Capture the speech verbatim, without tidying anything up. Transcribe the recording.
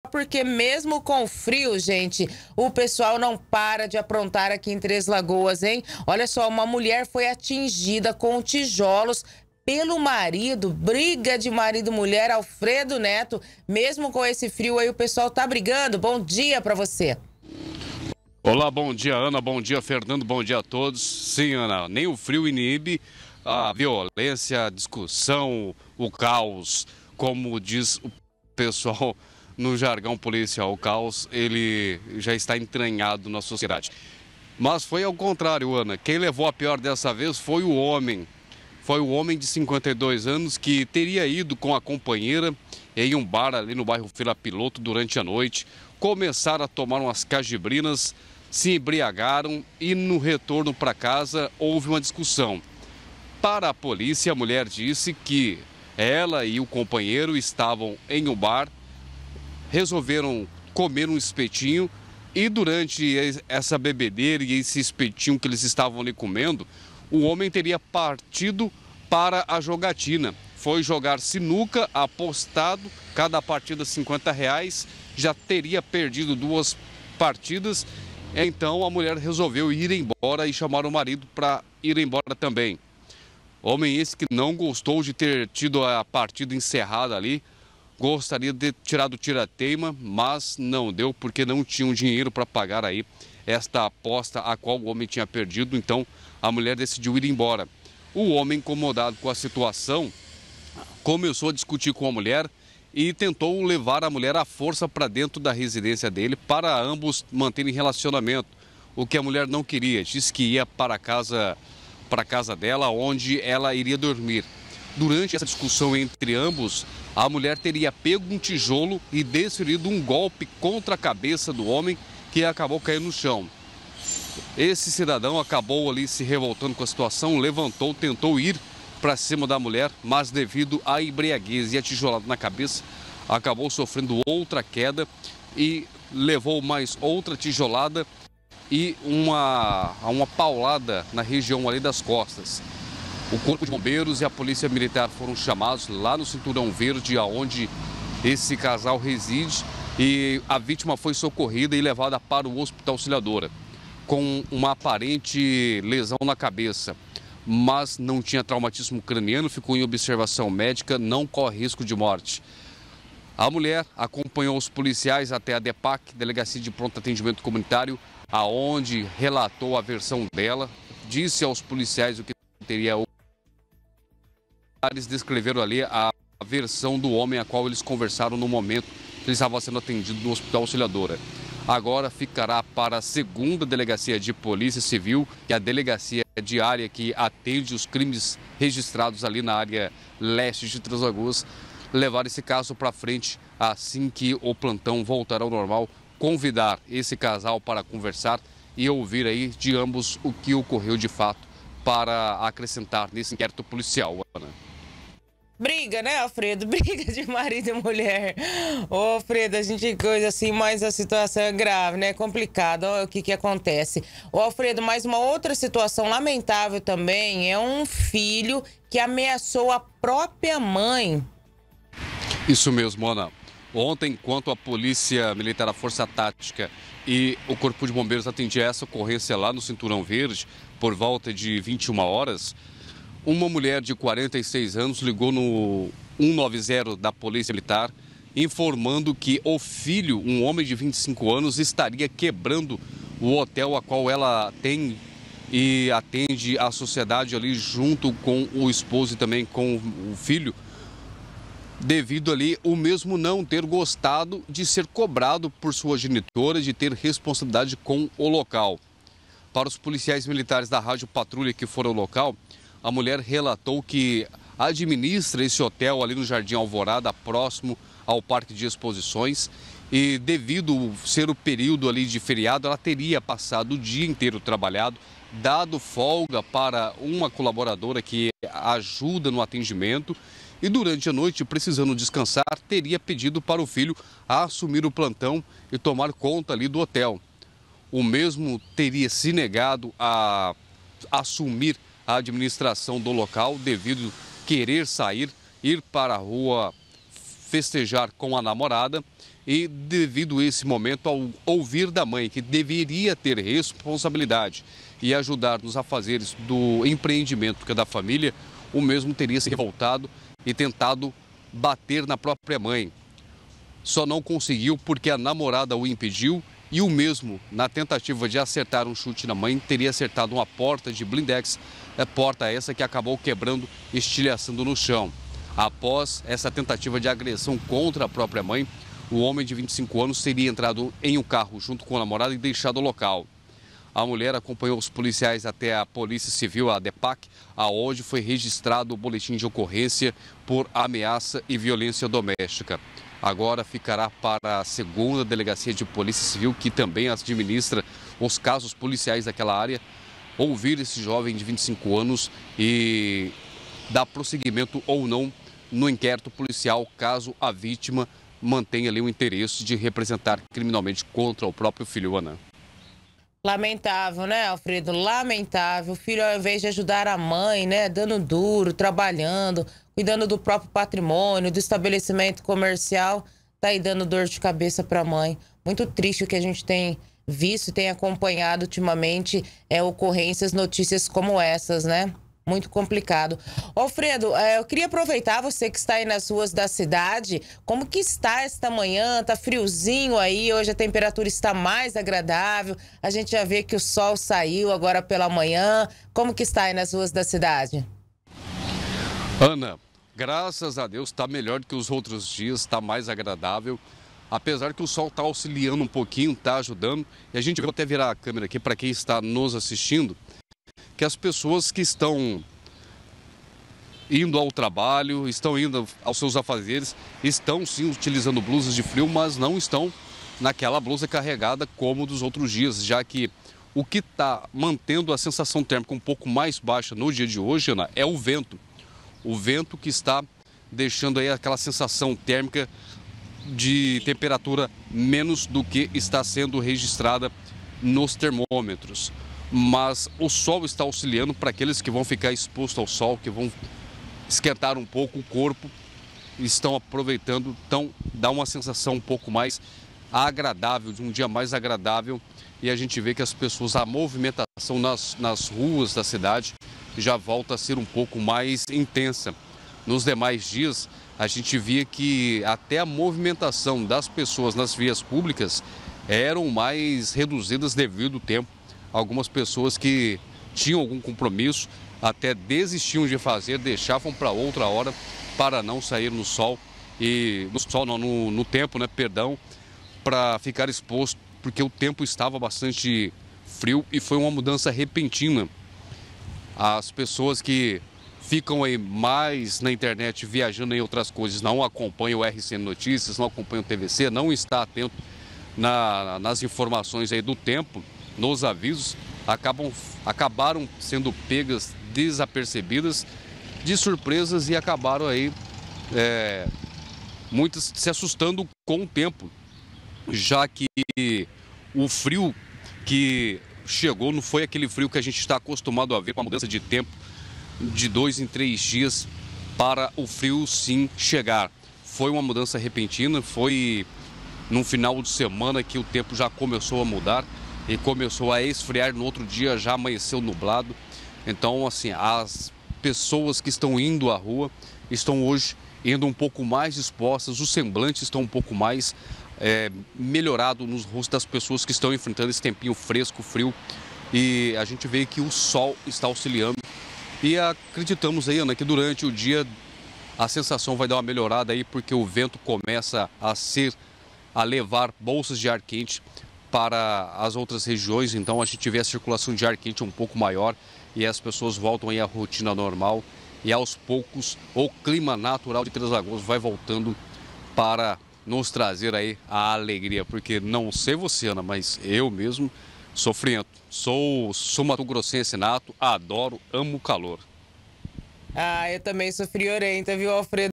porque mesmo com frio, gente, o pessoal não para de aprontar aqui em Três Lagoas, hein? Olha só, uma mulher foi atingida com tijolos pelo marido, briga de marido e mulher, Alfredo Neto. Mesmo com esse frio aí, o pessoal tá brigando. Bom dia pra você. Olá, bom dia, Ana, bom dia, Fernando, bom dia a todos. Sim, Ana, nem o frio inibe a violência, a discussão, o caos, como diz o pessoal no jargão policial. O caos, ele já está entranhado na sociedade. Mas foi ao contrário, Ana. Quem levou a pior dessa vez foi o homem. Foi o homem de cinquenta e dois anos que teria ido com a companheira em um bar ali no bairro Vila Piloto durante a noite. Começaram a tomar umas cajibrinas, se embriagaram e no retorno para casa houve uma discussão. Para a polícia, a mulher disse que ela e o companheiro estavam em um bar, resolveram comer um espetinho e durante essa bebedeira e esse espetinho que eles estavam ali comendo, o homem teria partido para a jogatina. Foi jogar sinuca, apostado, cada partida cinquenta reais, já teria perdido duas partidas. Então a mulher resolveu ir embora e chamar o marido para ir embora também. Homem esse que não gostou de ter tido a partida encerrada ali, gostaria de ter tirado o tira-teima, mas não deu porque não tinham dinheiro para pagar aí esta aposta a qual o homem tinha perdido. Então a mulher decidiu ir embora. O homem, incomodado com a situação, começou a discutir com a mulher e tentou levar a mulher à força para dentro da residência dele para ambos manterem relacionamento, o que a mulher não queria. Disse que ia para a casa, para a casa dela, onde ela iria dormir. Durante essa discussão entre ambos, a mulher teria pego um tijolo e desferido um golpe contra a cabeça do homem, que acabou caindo no chão. Esse cidadão acabou ali se revoltando com a situação, levantou, tentou ir para cima da mulher, mas devido à embriaguez e a tijolada na cabeça, acabou sofrendo outra queda e levou mais outra tijolada e uma, uma paulada na região ali das costas. O Corpo de Bombeiros e a Polícia Militar foram chamados lá no Cinturão Verde, aonde esse casal reside, e a vítima foi socorrida e levada para o Hospital Auxiliadora, com uma aparente lesão na cabeça, mas não tinha traumatismo craniano, ficou em observação médica, não corre risco de morte. A mulher acompanhou os policiais até a DEPAC, Delegacia de Pronto Atendimento Comunitário, aonde relatou a versão dela, disse aos policiais o que teria. Eles descreveram ali a versão do homem a qual eles conversaram no momento que ele estava sendo atendido no Hospital Auxiliadora. Agora ficará para a segunda Delegacia de Polícia Civil, que é a delegacia diária que atende os crimes registrados ali na área leste de Três Lagoas, levar esse caso para frente assim que o plantão voltar ao normal, convidar esse casal para conversar e ouvir aí de ambos o que ocorreu de fato para acrescentar nesse inquérito policial, Ana. Briga, né, Alfredo? Briga de marido e mulher. Ô, Alfredo, a gente coisa assim, mas a situação é grave, né? É complicado. Olha o que que acontece. Ô, Alfredo, mais uma outra situação lamentável também é um filho que ameaçou a própria mãe. Isso mesmo, Ana. Ontem, enquanto a Polícia Militar, a Força Tática e o Corpo de Bombeiros atendiam essa ocorrência lá no Cinturão Verde, por volta de vinte e uma horas, uma mulher de quarenta e seis anos ligou no um nove zero da Polícia Militar, informando que o filho, um homem de vinte e cinco anos, estaria quebrando o hotel a qual ela tem e atende a sociedade ali junto com o esposo e também com o filho, devido ali o mesmo não ter gostado de ser cobrado por sua genitora, de ter responsabilidade com o local. Para os policiais militares da Rádio Patrulha que foram ao local, a mulher relatou que administra esse hotel ali no Jardim Alvorada, próximo ao Parque de Exposições, e devido ser o período ali de feriado, ela teria passado o dia inteiro trabalhado, dado folga para uma colaboradora que ajuda no atendimento, e durante a noite, precisando descansar, teria pedido para o filho assumir o plantão e tomar conta ali do hotel. O mesmo teria se negado a assumir a administração do local devido querer sair, ir para a rua festejar com a namorada e devido a esse momento ao ouvir da mãe que deveria ter responsabilidade e ajudar nos afazeres do empreendimento que é da família, o mesmo teria se revoltado e tentado bater na própria mãe. Só não conseguiu porque a namorada o impediu e o mesmo, na tentativa de acertar um chute na mãe, teria acertado uma porta de blindex, é porta essa que acabou quebrando e estilhaçando no chão. Após essa tentativa de agressão contra a própria mãe, o homem de vinte e cinco anos teria entrado em um carro junto com a namorada e deixado o local. A mulher acompanhou os policiais até a Polícia Civil, a DEPAC, aonde foi registrado o boletim de ocorrência por ameaça e violência doméstica. Agora ficará para a segunda Delegacia de Polícia Civil, que também administra os casos policiais daquela área, ouvir esse jovem de vinte e cinco anos e dar prosseguimento ou não no inquérito policial, caso a vítima mantenha ali o interesse de representar criminalmente contra o próprio filho, Ana. Lamentável, né, Alfredo? Lamentável. O filho, ao invés de ajudar a mãe, né, dando duro, trabalhando, cuidando do próprio patrimônio, do estabelecimento comercial, tá aí dando dor de cabeça para a mãe. Muito triste o que a gente tem visto e tem acompanhado ultimamente, é ocorrências, notícias como essas, né? Muito complicado. Alfredo, eu queria aproveitar você que está aí nas ruas da cidade. Como que está esta manhã? Tá friozinho aí, hoje a temperatura está mais agradável. A gente já vê que o sol saiu agora pela manhã. Como que está aí nas ruas da cidade? Ana, graças a Deus está melhor do que os outros dias, está mais agradável. Apesar que o sol está auxiliando um pouquinho, está ajudando. E a gente vai até virar a câmera aqui para quem está nos assistindo, que as pessoas que estão indo ao trabalho, estão indo aos seus afazeres, estão sim utilizando blusas de frio, mas não estão naquela blusa carregada como dos outros dias, já que o que está mantendo a sensação térmica um pouco mais baixa no dia de hoje, Ana, é o vento. O vento que está deixando aí aquela sensação térmica de temperatura menos do que está sendo registrada nos termômetros. Mas o sol está auxiliando para aqueles que vão ficar expostos ao sol, que vão esquentar um pouco o corpo, estão aproveitando, então dá uma sensação um pouco mais agradável, de um dia mais agradável, e a gente vê que as pessoas, a movimentação nas, nas ruas da cidade já volta a ser um pouco mais intensa. Nos demais dias, a gente via que até a movimentação das pessoas nas vias públicas eram mais reduzidas devido ao tempo. Algumas pessoas que tinham algum compromisso até desistiam de fazer, deixavam para outra hora para não sair no sol, e no sol não, no, no tempo, né, perdão, para ficar exposto, porque o tempo estava bastante frio e foi uma mudança repentina. As pessoas que ficam aí mais na internet viajando em outras coisas, não acompanham o R C N Notícias, não acompanham o T V C, não está atento na, nas informações aí do tempo, nos avisos, acabam, acabaram sendo pegas desapercebidas, de surpresas, e acabaram aí é, muitas se assustando com o tempo, já que o frio que chegou não foi aquele frio que a gente está acostumado a ver, com a mudança de tempo de dois em três dias para o frio sim chegar. Foi uma mudança repentina, foi num final de semana que o tempo já começou a mudar e começou a esfriar, no outro dia já amanheceu nublado. Então, assim, as pessoas que estão indo à rua estão hoje indo um pouco mais dispostas, os semblantes estão um pouco mais é, melhorados nos rostos das pessoas que estão enfrentando esse tempinho fresco, frio, e a gente vê que o sol está auxiliando. E acreditamos aí, Ana, que durante o dia a sensação vai dar uma melhorada aí, porque o vento começa a ser, a levar bolsas de ar quente para as outras regiões, então a gente vê a circulação de ar quente um pouco maior e as pessoas voltam aí à rotina normal, e aos poucos o clima natural de Três Lagoas vai voltando para nos trazer aí a alegria, porque não sei você, Ana, mas eu mesmo sou friento, sou, sou mato-grossense nato, adoro, amo o calor. Ah, eu também sou friorenta, viu, Alfredo?